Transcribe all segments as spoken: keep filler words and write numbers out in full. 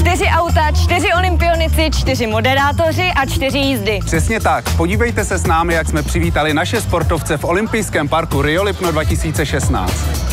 Čtyři auta, čtyři olympionici, čtyři moderátoři a čtyři jízdy. Přesně tak. Podívejte se s námi, jak jsme přivítali naše sportovce v olympijském parku Rio Lipno dva tisíce šestnáct.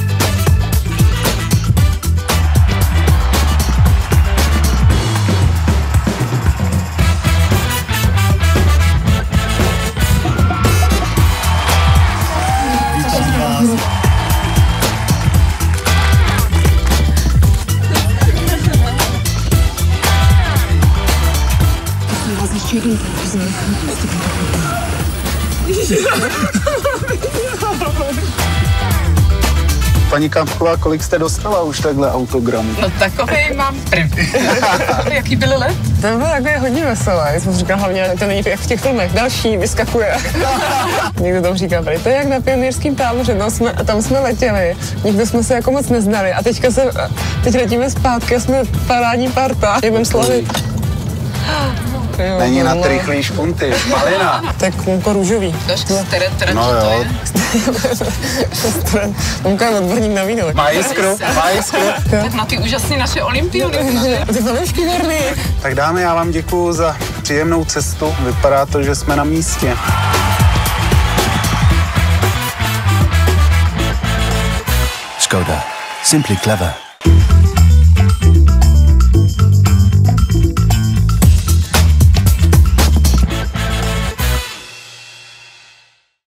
Paní Kampková, kolik jste dostala už takhle autogramů? No takový mám první. Jaký byly let? To bylo takové hodně veselé. Já jsem říkal, hlavně to není jak v těch filmech. Další vyskakuje. Někdo tam říká, to je jak na pionýrském táboře, tam jsme, tam jsme letěli. Nikdo jsme se jako moc neznali a teďka se, teď letíme zpátky a jsme parádní parta. Jdeme slavit. Jo, není na ty rychlý špunty, malina. Tak jako růžový. No jo. Mamka je odborník na víno. Má jiskru, má jiskru. Tak na ty úžasné naše olympiony. Ty zavěšky verný. Tak dámy, já vám děkuju za příjemnou cestu. Vypadá to, že jsme na místě. Škoda. Simply clever.